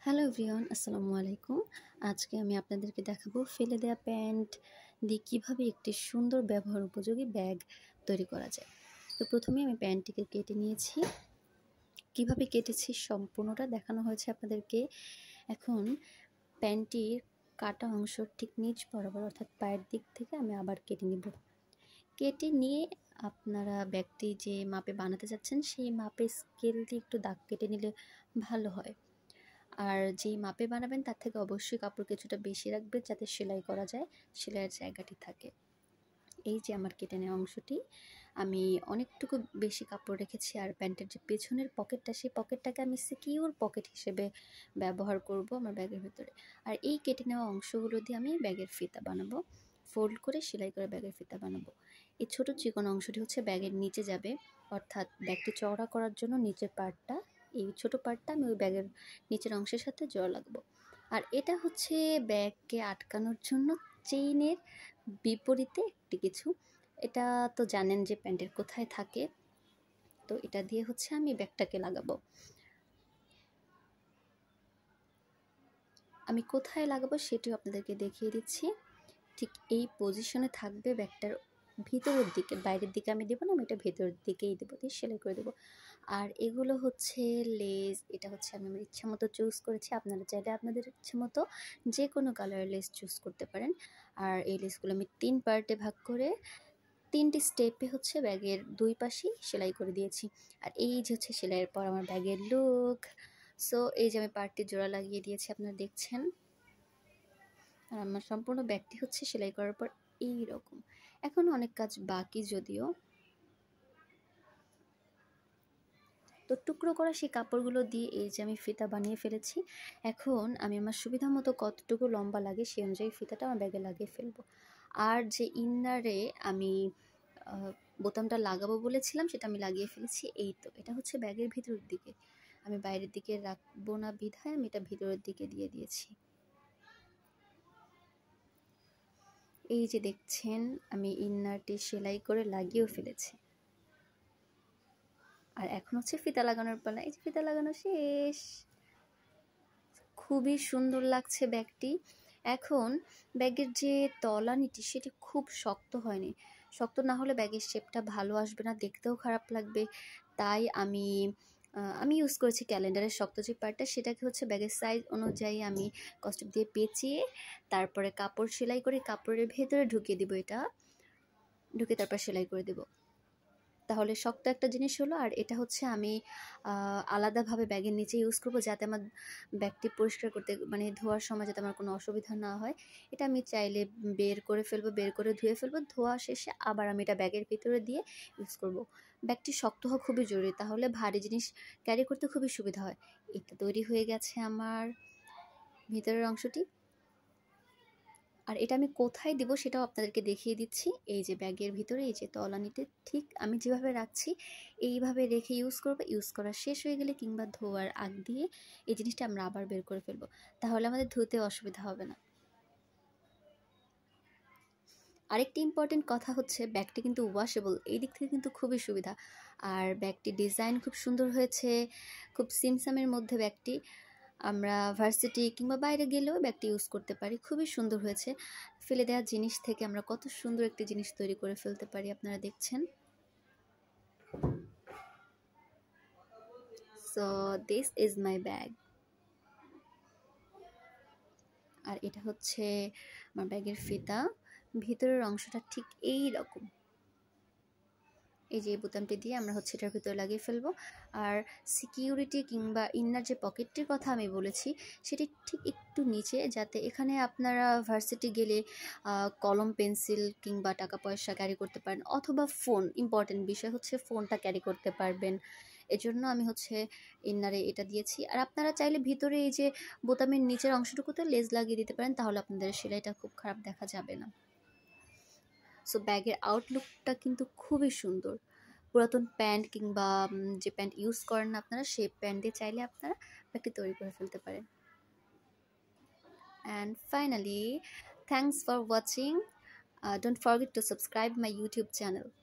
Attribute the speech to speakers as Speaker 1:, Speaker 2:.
Speaker 1: Hello everyone, আসসালামু আলাইকুম। আজকে আমি আপনাদেরকে দেখাবো ফেলে দেওয়া প্যান্ট দিয়ে কীভাবে একটি সুন্দর ব্যবহার উপযোগী ব্যাগ তৈরি করা যায়। তো প্রথমে আমি প্যান্টটিকে কেটে নিয়েছি। কিভাবে কেটেছি সম্পূর্ণটা দেখানো হয়েছে আপনাদেরকে। এখন প্যান্টটির কাটা অংশ ঠিক নিচ বরাবর অর্থাৎ পায়ের দিক থেকে আমি আবার কেটে নিব। কেটে নিয়ে আপনারা ব্যাগটি যে মাপে বানাতে যাচ্ছেন সেই মাপে স্কেল দিয়ে একটু দাগ কেটে নিলে ভালো হয়। আর যেই মাপে বানাবেন তার থেকে অবশ্যই কাপড় কিছুটা বেশি রাখবে যাতে সেলাই করা যায়, সেলাইয়ের জায়গাটি থাকে। এই যে আমার কেটে নেওয়া অংশটি আমি অনেকটুকু বেশি কাপড় রেখেছি। আর প্যান্টের যে পেছনের পকেটটা, সেই পকেটটাকে আমি সিকিউর পকেট হিসেবে ব্যবহার করব আমার ব্যাগের ভিতরে। আর এই কেটে নেওয়া অংশগুলো দিয়ে আমি ব্যাগের ফিতা বানাবো, ফোল্ড করে সেলাই করে ব্যাগের ফিতা বানাবো। এই ছোটো চিকন অংশটি হচ্ছে ব্যাগের নিচে যাবে, অর্থাৎ ব্যাগটি চওড়া করার জন্য নিচের পার্টটা, এই ছোটো পার্টটা আমি ওই ব্যাগের নিচের অংশের সাথে জোড়া লাগবো। আর এটা হচ্ছে ব্যাগকে আটকানোর জন্য চেইনের বিপরীতে একটি কিছু। এটা তো জানেন যে প্যান্টের কোথায় থাকে, তো এটা দিয়ে হচ্ছে আমি ব্যাগটাকে লাগাবো। আমি কোথায় লাগাবো সেটিও আপনাদেরকে দেখিয়ে দিচ্ছি। ঠিক এই পজিশনে থাকবে ব্যাগটার ভিতরের দিকে, বাইরের দিকে আমি দেবো না, আমি এটা ভেতরের দিকেই দেবো, দিয়ে সেলাই করে দেবো। আর এগুলো হচ্ছে লেস, এটা হচ্ছে আমি আমার ইচ্ছা মতো চুজ করেছি। আপনারা চাইলে আপনাদের ইচ্ছে মতো যে কোনো কালারের লেস চুজ করতে পারেন। আর এই লেসগুলো আমি 3 পার্টে ভাগ করে 3টি স্টেপে হচ্ছে ব্যাগের দুই পাশেই সেলাই করে দিয়েছি। আর এই যে হচ্ছে সেলাইয়ের পর আমার ব্যাগের লুক। সো এই যে আমি পার্টটি জোড়া লাগিয়ে দিয়েছি, আপনারা দেখছেন। আর আমার সম্পূর্ণ ব্যাগটি হচ্ছে সেলাই করার পর এই রকম। এখন অনেক কাজ বাকি যদিও। তো টুকরো করা সেই কাপড়গুলো দিয়ে এই যে আমি ফিতা বানিয়ে ফেলেছি। এখন আমি আমার সুবিধা মতো কতটুকু লম্বা লাগে সেই অনুযায়ী ফিতাটা আমার ব্যাগে লাগিয়ে ফেলবো। আর যে ইনারে আমি বোতামটা লাগাবো বলেছিলাম সেটা আমি লাগিয়ে ফেলেছি। এই তো এটা হচ্ছে ব্যাগের ভিতরের দিকে, আমি বাইরের দিকে রাখবো না বিধায় আমি এটা ভিতরের দিকে দিয়ে দিয়েছি। এই যে দেখছেন আমি ইনারটি সেলাই করে লাগিয়েও ফেলেছি। আর এখন হচ্ছে ফিতা লাগানোর পালা। এই যে ফিতা লাগানো শেষ, খুবই সুন্দর লাগছে ব্যাগটি। এখন ব্যাগের যে তলানিটি সেটি খুব শক্ত হয়নি, শক্ত না হলে ব্যাগের শেপটা ভালো আসবে না, দেখতেও খারাপ লাগবে। তাই আমি ইউজ করেছি ক্যালেন্ডারের শক্ত যে পার্টটা, সেটাকে হচ্ছে ব্যাগের সাইজ অনুযায়ী আমি কস্টেপ দিয়ে পেঁচিয়ে তারপরে কাপড় সেলাই করে কাপড়ের ভেতরে ঢুকিয়ে দিব, এটা ঢুকে তারপর সেলাই করে দেব। তাহলে শক্ত একটা জিনিস হলো। আর এটা হচ্ছে আমি আলাদাভাবে ব্যাগের নিচে ইউজ করব যাতে আমার ব্যাগটি পরিষ্কার করতে মানে ধোয়ার সময় যাতে আমার কোনো অসুবিধা না হয়। এটা আমি চাইলে বের করে ফেলবো, বের করে ধুয়ে ফেলবো, ধোয়া শেষে আবার আমি এটা ব্যাগের ভিতরে দিয়ে ইউজ করব। ব্যাগটি শক্ত হওয়া খুবই জরুরি, তাহলে ভারী জিনিস ক্যারি করতে খুবই সুবিধা হয়। এটা তৈরি হয়ে গেছে আমার ভিতরের অংশটি। আর এটা আমি কোথায় দিব সেটাও আপনাদেরকে দেখিয়ে দিচ্ছি। এই যে ব্যাগের ভিতরে এই যে তলানিতে ঠিক আমি যেভাবে রাখছি এইভাবে রেখে ইউজ করবো। ইউজ করা শেষ হয়ে গেলে কিংবা ধোয়ার আগ দিয়ে এই জিনিসটা আমরা আবার বের করে ফেলবো, তাহলে আমাদের ধুতে অসুবিধা হবে না। আরেকটি ইম্পর্টেন্ট কথা হচ্ছে ব্যাগটি কিন্তু ওয়াশেবল, এই দিক থেকে কিন্তু খুবই সুবিধা। আর ব্যাগটি ডিজাইন খুব সুন্দর হয়েছে, খুব সিমসামের মধ্যে ব্যাগটি। আমরা ভার্সিটি কিংবা বাইরে গেলেও ব্যাগটি ইউজ করতে পারি, খুবই সুন্দর হয়েছে। ফেলে দেওয়া জিনিস থেকে আমরা কত সুন্দর একটি জিনিস তৈরি করে ফেলতে পারি, আপনারা দেখছেন। So this is my bag. আর এটা হচ্ছে আমার ব্যাগের ফিতা, ভিতরের অংশটা ঠিক এই রকম। এই যে বোতামটি দিয়ে আমরা হচ্ছে এটার ভিতরে লাগিয়ে ফেলবো। আর সিকিউরিটি কিংবা ইনার যে পকেটটির কথা আমি বলেছি সেটি ঠিক একটু নিচে, যাতে এখানে আপনারা ভার্সিটি গেলে কলম পেন্সিল কিংবা টাকা পয়সা ক্যারি করতে পারেন, অথবা ফোন, ইম্পর্টেন্ট বিষয় হচ্ছে ফোনটা ক্যারি করতে পারবেন। এজন্য আমি হচ্ছে ইনারে এটা দিয়েছি। আর আপনারা চাইলে ভিতরে এই যে বোতামের নিচের অংশটুকুতে লেজ লাগিয়ে দিতে পারেন, তাহলে আপনাদের সেলাইটা খুব খারাপ দেখা যাবে না। সো ব্যাগের আউটলুকটা কিন্তু খুবই সুন্দর। পুরাতন প্যান্ট কিংবা যে প্যান্ট ইউজ করেন না আপনারা, সেই প্যান্ট দিয়ে চাইলে আপনারা ব্যাগটি তৈরি করে ফেলতে পারেন। And finally, thanks for watching. Don't forget to subscribe my YouTube channel.